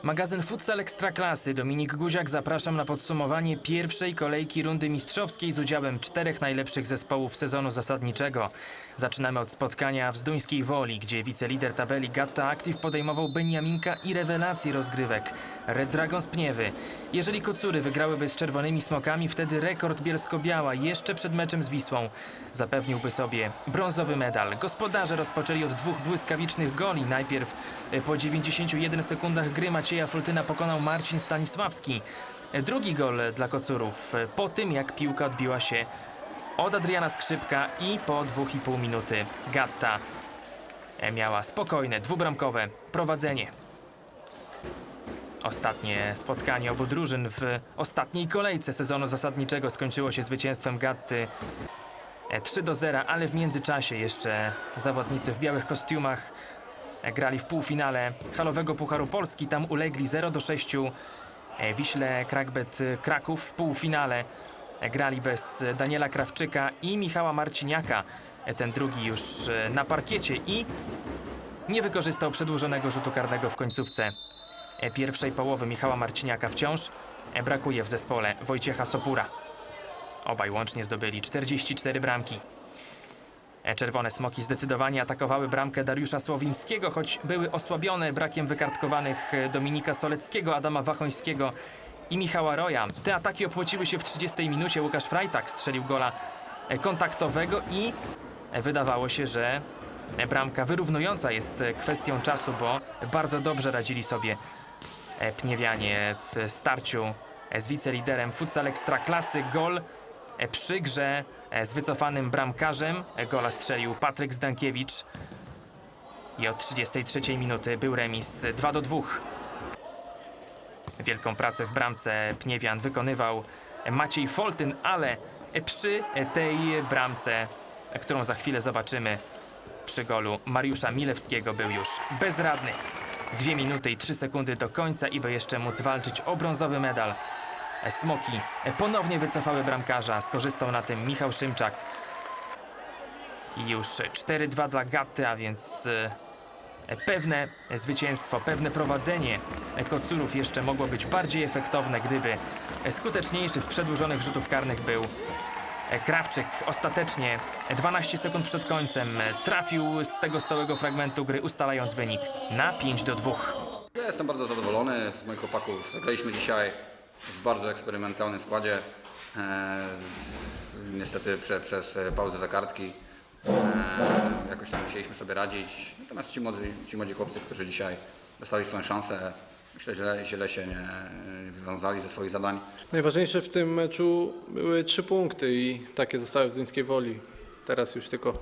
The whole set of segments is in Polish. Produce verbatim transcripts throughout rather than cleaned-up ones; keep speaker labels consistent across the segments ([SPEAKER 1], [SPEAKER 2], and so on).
[SPEAKER 1] Magazyn Futsal Ekstraklasy. Dominik Guziak, zapraszam na podsumowanie pierwszej kolejki rundy mistrzowskiej z udziałem czterech najlepszych zespołów sezonu zasadniczego. Zaczynamy od spotkania w Zduńskiej Woli, gdzie wicelider tabeli Gatta Active podejmował Beniaminka i rewelacji rozgrywek Red Dragons Pniewy. Jeżeli Kocury wygrałyby z Czerwonymi Smokami, wtedy rekord Bielsko-Biała jeszcze przed meczem z Wisłą zapewniłby sobie brązowy medal. Gospodarze rozpoczęli od dwóch błyskawicznych goli. Najpierw po dziewięćdziesięciu jeden sekundach gry Macieja Fultyna pokonał Marcin Stanisławski. Drugi gol dla Kocurów po tym, jak piłka odbiła się od Adriana Skrzypka i po dwóch i pół minuty Gatta miała spokojne, dwubramkowe prowadzenie. Ostatnie spotkanie obu drużyn w ostatniej kolejce sezonu zasadniczego skończyło się zwycięstwem Gatty trzy do zera, ale w międzyczasie jeszcze zawodnicy w białych kostiumach grali w półfinale halowego Pucharu Polski. Tam ulegli zero do sześciu Wiśle Krakbet Kraków. W półfinale grali bez Daniela Krawczyka i Michała Marciniaka. Ten drugi już na parkiecie i nie wykorzystał przedłużonego rzutu karnego w końcówce pierwszej połowy. Michała Marciniaka wciąż brakuje w zespole Wojciecha Sopura. Obaj łącznie zdobyli czterdzieści cztery bramki. Czerwone Smoki zdecydowanie atakowały bramkę Dariusza Słowińskiego, choć były osłabione brakiem wykartkowanych Dominika Soleckiego, Adama Wachońskiego i Michała Roja. Te ataki opłociły się w trzydziestej minucie. Łukasz Frajtak strzelił gola kontaktowego i wydawało się, że bramka wyrównująca jest kwestią czasu, bo bardzo dobrze radzili sobie Pniewianie w starciu z wiceliderem Futsal Ekstraklasy. Gol przy grze z wycofanym bramkarzem. Gola strzelił Patryk Zdankiewicz i od trzydziestej trzeciej minuty był remis dwa do dwóch. Wielką pracę w bramce Pniewian wykonywał Maciej Foltyn, ale przy tej bramce, którą za chwilę zobaczymy, przy golu Mariusza Milewskiego, był już bezradny. Dwie minuty i trzy sekundy do końca i by jeszcze móc walczyć o brązowy medal. Smoki ponownie wycofały bramkarza, skorzystał na tym Michał Szymczak. I już cztery dwa dla Gatty, a więc pewne zwycięstwo, pewne prowadzenie Kocurów jeszcze mogło być bardziej efektowne, gdyby skuteczniejszy z przedłużonych rzutów karnych był Krawczyk. Ostatecznie dwanaście sekund przed końcem trafił z tego stałego fragmentu gry, ustalając wynik na pięć do dwóch.
[SPEAKER 2] Ja jestem bardzo zadowolony z moich chłopaków. Graliśmy dzisiaj w bardzo eksperymentalnym składzie. E, niestety prze, przez pauzę za kartki e, jakoś tam musieliśmy sobie radzić. Natomiast ci młodzi, ci młodzi chłopcy, którzy dzisiaj dostali swoją szansę, myślę, że źle się nie wywiązali ze swoich zadań.
[SPEAKER 3] Najważniejsze w tym meczu były trzy punkty i takie zostały w Zduńskiej Woli. Teraz już tylko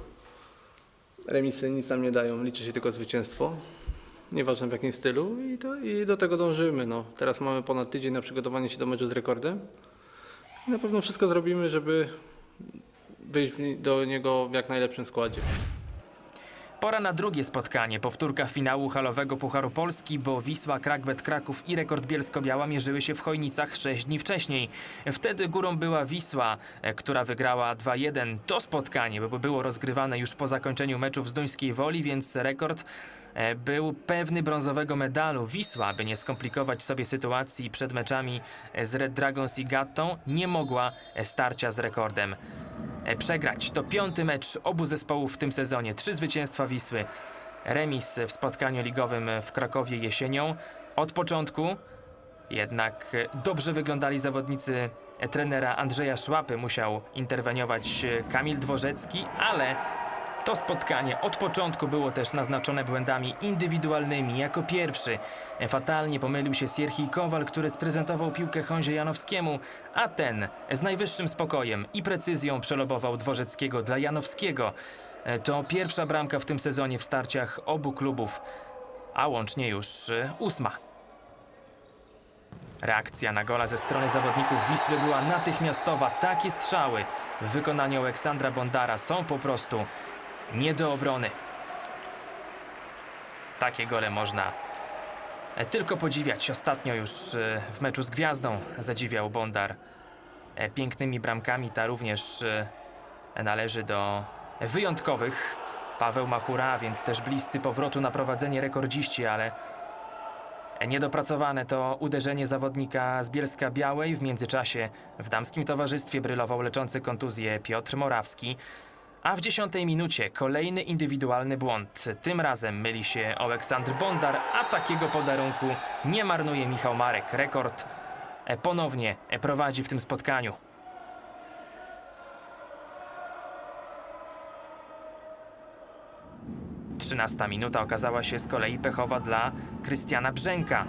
[SPEAKER 3] remisy nic nam nie dają, liczy się tylko zwycięstwo. Nieważne w jakim stylu i, to, i do tego dążymy. No, teraz mamy ponad tydzień na przygotowanie się do meczu z rekordem i na pewno wszystko zrobimy, żeby wyjść do niego w jak najlepszym składzie.
[SPEAKER 1] Pora na drugie spotkanie, powtórka finału halowego Pucharu Polski, bo Wisła, Krakbet Kraków i rekord Bielsko-Biała mierzyły się w Chojnicach sześć dni wcześniej. Wtedy górą była Wisła, która wygrała dwa jeden. To spotkanie było rozgrywane już po zakończeniu meczu w Zduńskiej Woli, więc rekord był pewny brązowego medalu. Wisła, by nie skomplikować sobie sytuacji przed meczami z Red Dragons i Gattą, nie mogła starcia z rekordem przegrać. To piąty mecz obu zespołów w tym sezonie. Trzy zwycięstwa Wisły. Remis w spotkaniu ligowym w Krakowie jesienią. Od początku jednak dobrze wyglądali zawodnicy trenera Andrzeja Szłapy. Musiał interweniować Kamil Dworzecki, ale to spotkanie od początku było też naznaczone błędami indywidualnymi. Jako pierwszy fatalnie pomylił się Sierhij Kowal, który sprezentował piłkę Honzie Janowskiemu, a ten z najwyższym spokojem i precyzją przelobował Dworzeckiego dla Janowskiego. To pierwsza bramka w tym sezonie w starciach obu klubów, a łącznie już ósma. Reakcja na gola ze strony zawodników Wisły była natychmiastowa. Takie strzały w wykonaniu Aleksandra Bondara są po prostu nie do obrony. Takie gole można tylko podziwiać. Ostatnio już w meczu z Gwiazdą zadziwiał Bondar pięknymi bramkami. Ta również należy do wyjątkowych. Paweł Machura, więc też bliscy powrotu na prowadzenie rekordziści, ale Niedopracowane to uderzenie zawodnika z Bielska-Białej. W międzyczasie w damskim towarzystwie brylował leczący kontuzję Piotr Morawski. A w dziesiątej minucie kolejny indywidualny błąd. Tym razem myli się Oleksandr Bondar, a takiego podarunku nie marnuje Michał Marek. Rekord ponownie prowadzi w tym spotkaniu. trzynasta minuta okazała się z kolei pechowa dla Krystiana Brzęka.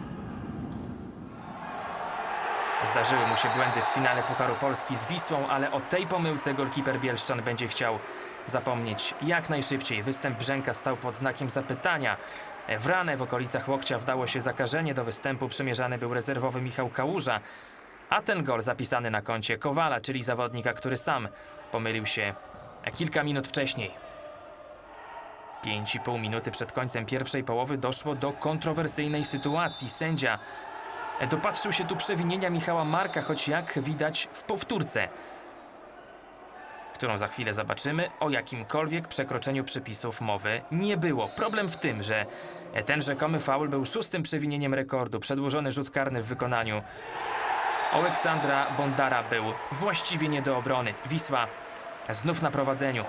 [SPEAKER 1] Zdarzyły mu się błędy w finale Pucharu Polski z Wisłą, ale o tej pomyłce golkiper bielszczan będzie chciał zapomnieć jak najszybciej. Występ Brzęka stał pod znakiem zapytania. W ranę w okolicach łokcia wdało się zakażenie. Do występu przymierzany był rezerwowy Michał Kałuża, a ten gol zapisany na koncie Kowala, czyli zawodnika, który sam pomylił się kilka minut wcześniej. pięć i pół minuty przed końcem pierwszej połowy doszło do kontrowersyjnej sytuacji. Sędzia dopatrzył się tu przewinienia Michała Marka, choć jak widać w powtórce, którą za chwilę zobaczymy, o jakimkolwiek przekroczeniu przepisów mowy nie było. Problem w tym, że ten rzekomy faul był szóstym przewinieniem rekordu. Przedłużony rzut karny w wykonaniu Oleksandra Bondara był właściwie nie do obrony. Wisła znów na prowadzeniu.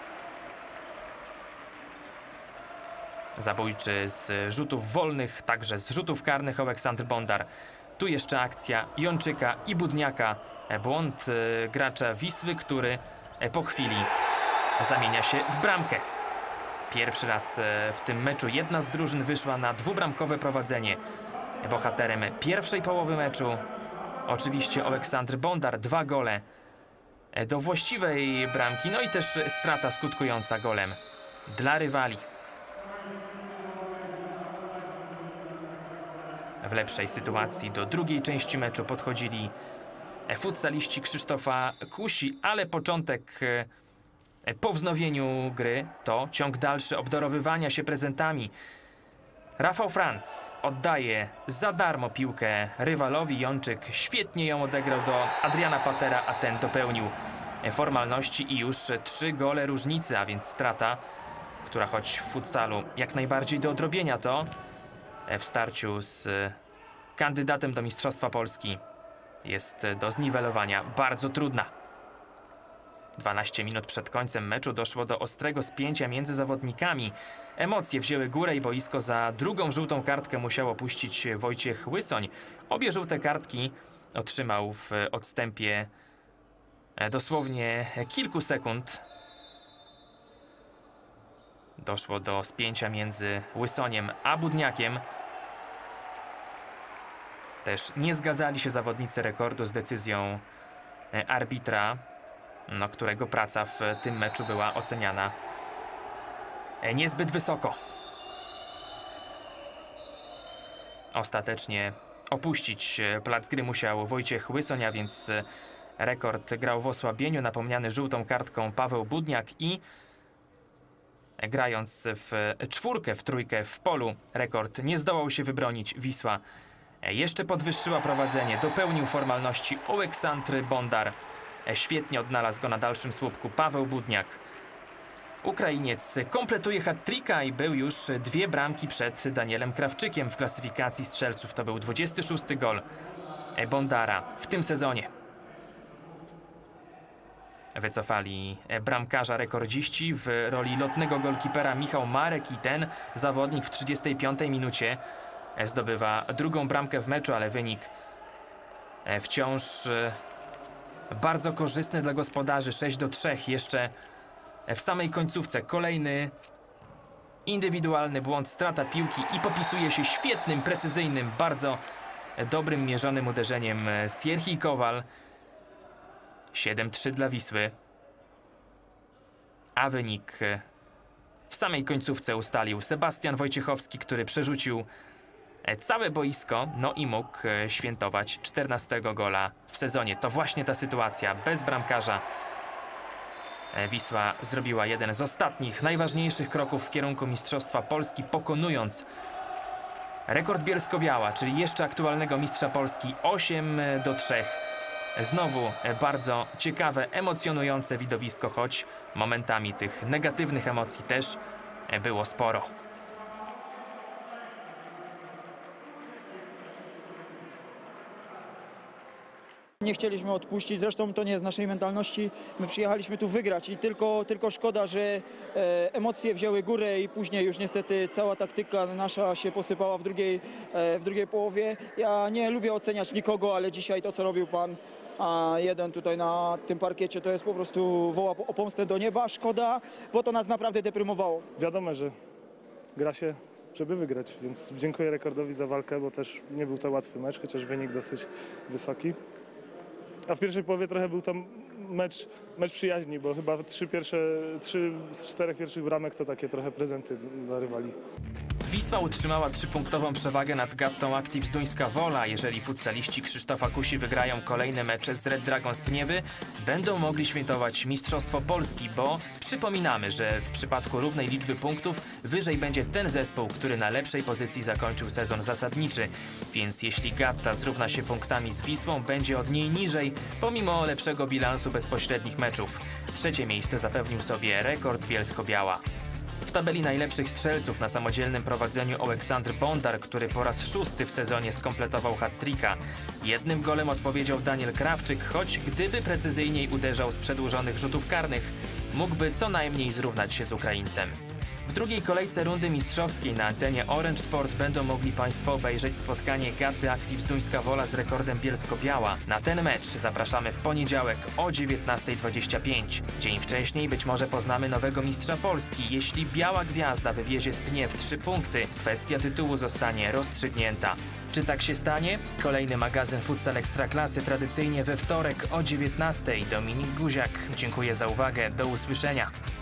[SPEAKER 1] Zabójczy z rzutów wolnych, także z rzutów karnych Oleksandr Bondar. Tu jeszcze akcja Jączyka i Budniaka. Błąd gracza Wisły, który po chwili zamienia się w bramkę. Pierwszy raz w tym meczu jedna z drużyn wyszła na dwubramkowe prowadzenie. Bohaterem pierwszej połowy meczu oczywiście Oleksandr Bondar. Dwa gole do właściwej bramki, no i też strata skutkująca golem dla rywali. W lepszej sytuacji do drugiej części meczu podchodzili futsaliści Krzysztofa Kusi, ale początek po wznowieniu gry to ciąg dalszy obdarowywania się prezentami. Rafał Franc oddaje za darmo piłkę rywalowi. Jączyk świetnie ją odegrał do Adriana Patera, a ten dopełnił formalności i już trzy gole różnicy, a więc strata, która choć w futsalu jak najbardziej do odrobienia, to w starciu z kandydatem do Mistrzostwa Polski jest do zniwelowania bardzo trudna. dwanaście minut przed końcem meczu doszło do ostrego spięcia między zawodnikami. Emocje wzięły górę i boisko za drugą żółtą kartkę musiał opuścić Wojciech Łysoń. Obie żółte kartki otrzymał w odstępie dosłownie kilku sekund. Doszło do spięcia między Łysoniem a Budniakiem. Też nie zgadzali się zawodnicy rekordu z decyzją arbitra, no, którego praca w tym meczu była oceniana niezbyt wysoko. Ostatecznie opuścić plac gry musiał Wojciech Łysoń, a więc rekord grał w osłabieniu, napomniany żółtą kartką Paweł Budniak i grając w czwórkę, w trójkę w polu, rekord nie zdołał się wybronić. Wisła jeszcze podwyższyła prowadzenie, dopełnił formalności Oleksandr Bondar. Świetnie odnalazł go na dalszym słupku Paweł Budniak. Ukrainiec kompletuje hat-tricka i był już dwie bramki przed Danielem Krawczykiem w klasyfikacji strzelców. To był dwudziesty szósty gol Bondara w tym sezonie. Wycofali bramkarza rekordziści w roli lotnego golkipera Michał Marek i ten zawodnik w trzydziestej piątej minucie zdobywa drugą bramkę w meczu, ale wynik wciąż bardzo korzystny dla gospodarzy. sześć do trzech. Jeszcze w samej końcówce kolejny indywidualny błąd, strata piłki i popisuje się świetnym, precyzyjnym, bardzo dobrym, mierzonym uderzeniem Sierhij Kowal. siedem trzy dla Wisły. A wynik w samej końcówce ustalił Sebastian Wojciechowski, który przerzucił całe boisko, no i mógł świętować czternastego gola w sezonie. To właśnie ta sytuacja. Bez bramkarza Wisła zrobiła jeden z ostatnich, najważniejszych kroków w kierunku Mistrzostwa Polski, pokonując rekord Bielsko-Biała, czyli jeszcze aktualnego mistrza Polski, osiem do trzech. Znowu bardzo ciekawe, emocjonujące widowisko, choć momentami tych negatywnych emocji też było sporo.
[SPEAKER 4] Nie chcieliśmy odpuścić, zresztą to nie jest naszej mentalności. My przyjechaliśmy tu wygrać i tylko, tylko szkoda, że e, emocje wzięły górę i później już niestety cała taktyka nasza się posypała w drugiej, e, w drugiej połowie. Ja nie lubię oceniać nikogo, ale dzisiaj to, co robił pan a jeden tutaj na tym parkiecie, to jest po prostu woła o pomstę do nieba. Szkoda, bo to nas naprawdę deprymowało.
[SPEAKER 5] Wiadomo, że gra się, żeby wygrać, więc dziękuję Rekordowi za walkę, bo też nie był to łatwy mecz, chociaż wynik dosyć wysoki. A w pierwszej połowie trochę był to mecz, mecz przyjaźni, bo chyba trzy, pierwsze, trzy z czterech pierwszych bramek to takie trochę prezenty dla rywali.
[SPEAKER 1] Wisła utrzymała trzypunktową przewagę nad Gattą Active Zduńska Wola. Jeżeli futsaliści Krzysztofa Kusi wygrają kolejne mecze z Red Dragons Pniewy, będą mogli świętować Mistrzostwo Polski, bo przypominamy, że w przypadku równej liczby punktów wyżej będzie ten zespół, który na lepszej pozycji zakończył sezon zasadniczy. Więc jeśli Gatta zrówna się punktami z Wisłą, będzie od niej niżej, pomimo lepszego bilansu bezpośrednich meczów. Trzecie miejsce zapewnił sobie Rekord Bielsko-Biała. W tabeli najlepszych strzelców na samodzielnym prowadzeniu Oleksandr Bondar, który po raz szósty w sezonie skompletował hat-tricka. Jednym golem odpowiedział Daniel Krawczyk, choć gdyby precyzyjniej uderzał z przedłużonych rzutów karnych, mógłby co najmniej zrównać się z Ukraińcem. W drugiej kolejce rundy mistrzowskiej na antenie Orange Sport będą mogli Państwo obejrzeć spotkanie Gatty Active Zduńska Wola z Rekordem Bielsko-Biała. Na ten mecz zapraszamy w poniedziałek o dziewiętnasta dwadzieścia pięć. Dzień wcześniej być może poznamy nowego mistrza Polski. Jeśli Biała Gwiazda wywiezie z Pniew trzy punkty, kwestia tytułu zostanie rozstrzygnięta. Czy tak się stanie? Kolejny magazyn Futsal Ekstraklasy tradycyjnie we wtorek o dziewiętnastej. Dominik Guziak. Dziękuję za uwagę. Do usłyszenia.